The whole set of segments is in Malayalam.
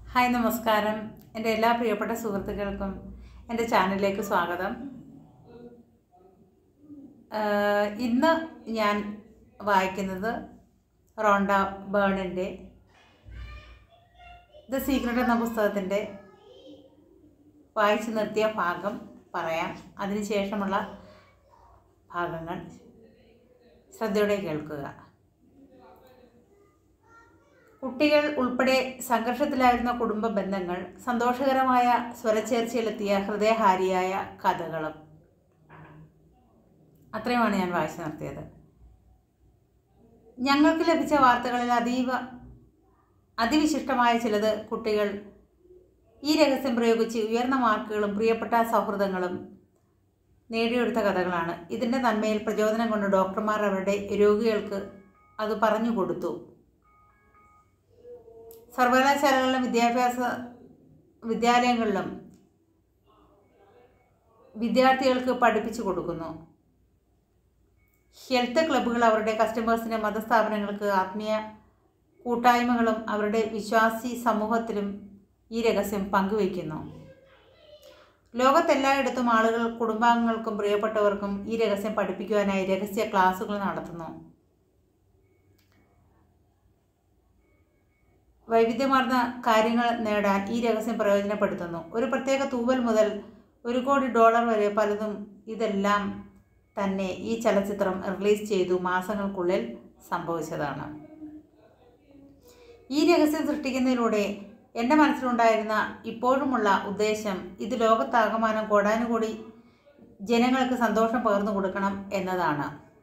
ഹായ് നമസ്കാരം. എൻ്റെ എല്ലാ പ്രിയപ്പെട്ട സുഹൃത്തുക്കൾക്കും എൻ്റെ ചാനലിലേക്ക് സ്വാഗതം. ഇന്ന് ഞാൻ വായിക്കുന്നത് റോണ്ട ബേണിൻ്റെ ദ സീക്രട്ട് എന്ന പുസ്തകത്തിൻ്റെ വായിച്ചു നിർത്തിയ ഭാഗം പറയാം. അതിനുശേഷമുള്ള ഭാഗങ്ങൾ ശ്രദ്ധയോടെ കേൾക്കുക. കുട്ടികൾ ഉൾപ്പെടെ സംഘർഷത്തിലായിരുന്ന കുടുംബ ബന്ധങ്ങൾ സന്തോഷകരമായ സ്വരച്ചേർച്ചയിലെത്തിയ ഹൃദയഹാരിയായ കഥകളും. അത്രയുമാണ് ഞാൻ വായിച്ചു നിർത്തിയത്. ഞങ്ങൾക്ക് ലഭിച്ച വാർത്തകളിൽ അതിവിശിഷ്ടമായ ചിലത് കുട്ടികൾ ഈ രഹസ്യം പ്രയോഗിച്ച് ഉയർന്ന മാർക്കുകളും പ്രിയപ്പെട്ട സൗഹൃദങ്ങളും നേടിയെടുത്ത കഥകളാണ്. ഇതിൻ്റെ നന്മയിൽ പ്രചോദനം കൊണ്ട് ഡോക്ടർമാർ അവരുടെ രോഗികൾക്ക് അത് പറഞ്ഞു കൊടുത്തു. സർവകലാശാലകളിലും വിദ്യാലയങ്ങളിലും വിദ്യാർത്ഥികൾക്ക് പഠിപ്പിച്ചു കൊടുക്കുന്നു. ഹെൽത്ത് ക്ലബ്ബുകൾ അവരുടെ കസ്റ്റമേഴ്സിന് മതസ്ഥാപനങ്ങൾക്ക് ആത്മീയ കൂട്ടായ്മകളും അവരുടെ വിശ്വാസി സമൂഹത്തിലും ഈ രഹസ്യം പങ്കുവയ്ക്കുന്നു. ലോകത്തെല്ലായിടത്തും ആളുകൾ കുടുംബാംഗങ്ങൾക്കും പ്രിയപ്പെട്ടവർക്കും ഈ രഹസ്യം പഠിപ്പിക്കുവാനായി രഹസ്യ ക്ലാസുകൾ നടത്തുന്നു. വൈവിധ്യമാർന്ന കാര്യങ്ങൾ നേടാൻ ഈ രഹസ്യം പ്രയോജനപ്പെടുത്തുന്നു. ഒരു പ്രത്യേക തൂവൽ മുതൽ $1 കോടി വരെ പലതും. ഇതെല്ലാം തന്നെ ഈ ചലച്ചിത്രം റിലീസ് ചെയ്തു മാസങ്ങൾക്കുള്ളിൽ സംഭവിച്ചതാണ്. ഈ രഹസ്യം സൃഷ്ടിക്കുന്നതിലൂടെ എൻ്റെ മനസ്സിലുണ്ടായിരുന്ന ഇപ്പോഴുമുള്ള ഉദ്ദേശം ഇത് ലോകത്താകമാനം കോടാനുകോടി ജനങ്ങൾക്ക് സന്തോഷം പകർന്നു കൊടുക്കണം എന്നതാണ്.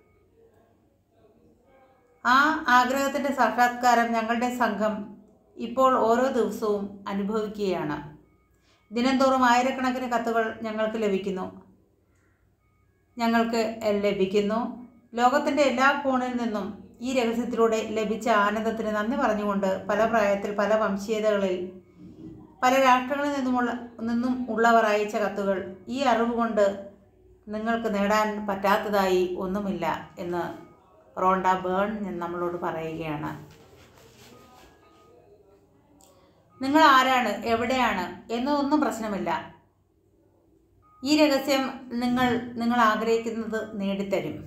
ആ ആഗ്രഹത്തിൻ്റെ സാക്ഷാത്കാരം ഞങ്ങളുടെ സംഘം ഇപ്പോൾ ഓരോ ദിവസവും അനുഭവിക്കുകയാണ്. ദിനംതോറും ആയിരക്കണക്കിന് കത്തുകൾ ഞങ്ങൾക്ക് ലഭിക്കുന്നു. ലോകത്തിൻ്റെ എല്ലാ കോണിൽ നിന്നും ഈ രഹസ്യത്തിലൂടെ ലഭിച്ച ആനന്ദത്തിന് നന്ദി പറഞ്ഞുകൊണ്ട് പല പ്രായത്തിൽ, പല വംശീയതകളിൽ, പല രാഷ്ട്രങ്ങളിൽ നിന്നും ഉള്ളവർ അയച്ച കത്തുകൾ. ഈ അറിവ് കൊണ്ട് നിങ്ങൾക്ക് നേടാൻ പറ്റാത്തതായി ഒന്നുമില്ല എന്ന് റോണ്ട ബേൺ നമ്മളോട് പറയുകയാണ്. നിങ്ങൾ ആരാണ്, എവിടെയാണ് എന്നതൊന്നും പ്രശ്നമില്ല. ഈ രഹസ്യം നിങ്ങൾ ആഗ്രഹിക്കുന്നത് നേടിത്തരും.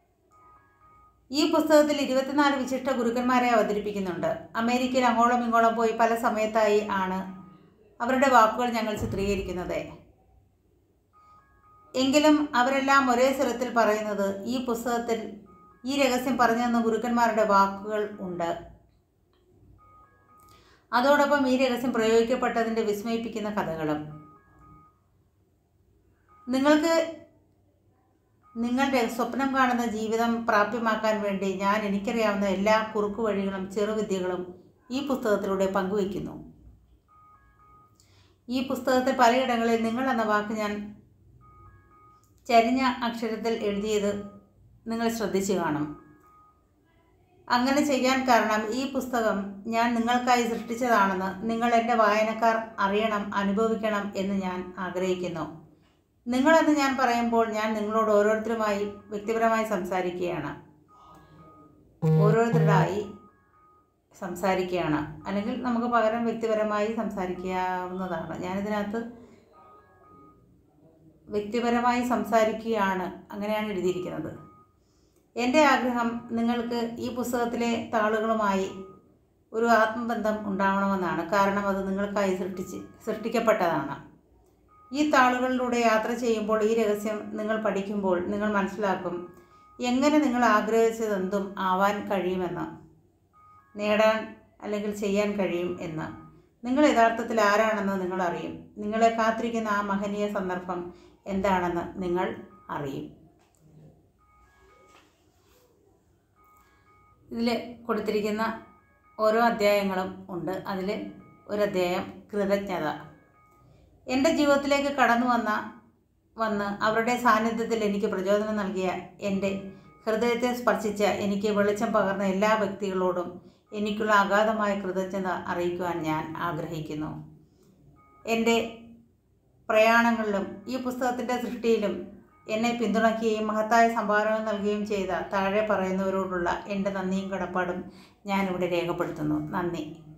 ഈ പുസ്തകത്തിൽ 24 വിശിഷ്ട ഗുരുക്കന്മാരെ അവതരിപ്പിക്കുന്നുണ്ട്. അമേരിക്കയിൽ അങ്ങോളം ഇങ്ങോളം പോയി പല സമയത്തായി ആണ് അവരുടെ വാക്കുകൾ ഞങ്ങൾ ചിത്രീകരിക്കുന്നത്. എങ്കിലും അവരെല്ലാം ഒരേ സ്വരത്തിൽ പറയുന്നത് ഈ പുസ്തകത്തിൽ ഈ രഹസ്യം പറഞ്ഞു തന്ന ഗുരുക്കന്മാരുടെ വാക്കുകൾ ഉണ്ട്. അതോടൊപ്പം ഈ രഹസ്യം പ്രയോഗിക്കപ്പെട്ടതിൻ്റെ വിസ്മയിപ്പിക്കുന്ന കഥകളും. നിങ്ങൾക്ക് നിങ്ങളുടെ സ്വപ്നം കാണുന്ന ജീവിതം പ്രാപ്യമാക്കാൻ വേണ്ടി ഞാൻ എനിക്കറിയാവുന്ന എല്ലാ കുറുക്കു വഴികളും ചെറുവിദ്യകളും ഈ പുസ്തകത്തിലൂടെ പങ്കുവയ്ക്കുന്നു. ഈ പുസ്തകത്തിൽ പലയിടങ്ങളിൽ നിങ്ങൾ എന്ന വാക്ക് ഞാൻ ചരിഞ്ഞ അക്ഷരത്തിൽ എഴുതിയത് നിങ്ങൾ ശ്രദ്ധിച്ചു കാണും. അങ്ങനെ ചെയ്യാൻ കാരണം ഈ പുസ്തകം ഞാൻ നിങ്ങൾക്കായി സൃഷ്ടിച്ചതാണെന്ന് നിങ്ങൾ എൻ്റെ വായനക്കാർ അറിയണം, അനുഭവിക്കണം എന്ന് ഞാൻ ആഗ്രഹിക്കുന്നു. നിങ്ങളെന്ന് ഞാൻ പറയുമ്പോൾ ഞാൻ നിങ്ങളോട് ഓരോരുത്തരുമായി വ്യക്തിപരമായി സംസാരിക്കുകയാണ്. അല്ലെങ്കിൽ നമുക്ക് പകരം വ്യക്തിപരമായി സംസാരിക്കാവുന്നതാണ്. ഞാനിതിനകത്ത് വ്യക്തിപരമായി സംസാരിക്കുകയാണ്, അങ്ങനെയാണ് എഴുതിയിരിക്കുന്നത്. എൻ്റെ ആഗ്രഹം നിങ്ങൾക്ക് ഈ പുസ്തകത്തിലെ താളുകളുമായി ഒരു ആത്മബന്ധം ഉണ്ടാവണമെന്നാണ്. കാരണം അത് നിങ്ങൾക്കായി സൃഷ്ടിക്കപ്പെട്ടതാണ്. ഈ താളുകളിലൂടെ യാത്ര ചെയ്യുമ്പോൾ, ഈ രഹസ്യം നിങ്ങൾ പഠിക്കുമ്പോൾ നിങ്ങൾ മനസ്സിലാക്കും എങ്ങനെ നിങ്ങൾ ആഗ്രഹിച്ചതെന്തും ആവാൻ കഴിയുമെന്ന്, നേടാൻ അല്ലെങ്കിൽ ചെയ്യാൻ കഴിയും എന്ന്. നിങ്ങൾ യഥാർത്ഥത്തിൽ ആരാണെന്ന് നിങ്ങൾ അറിയും. നിങ്ങളെ കാത്തിരിക്കുന്ന ആ മഹനീയ സന്ദർഭം എന്താണെന്ന് നിങ്ങൾ അറിയും. ഇതിൽ കൊടുത്തിരിക്കുന്ന ഓരോ അധ്യായങ്ങളും ഉണ്ട്. അതിൽ ഒരു അധ്യായം കൃതജ്ഞത. എൻ്റെ ജീവിതത്തിലേക്ക് കടന്നു വന്ന് അവരുടെ സാന്നിധ്യത്തിൽ എനിക്ക് പ്രചോദനം നൽകിയ, എൻ്റെ ഹൃദയത്തെ സ്പർശിച്ച, എനിക്ക് വെളിച്ചം പകർന്ന എല്ലാ വ്യക്തികളോടും എനിക്കുള്ള അഗാധമായ കൃതജ്ഞത അറിയിക്കുവാൻ ഞാൻ ആഗ്രഹിക്കുന്നു. എൻ്റെ പ്രയാണങ്ങളിലും ഈ പുസ്തകത്തിൻ്റെ സൃഷ്ടിയിലും എന്നെ പിന്തുണയ്ക്കുകയും മഹത്തായ സംഭാവനകൾ നൽകുകയും ചെയ്ത താഴെ പറയുന്നവരോടുള്ള എൻ്റെ നന്ദിയും കടപ്പാടും ഞാനിവിടെ രേഖപ്പെടുത്തുന്നു. നന്ദി.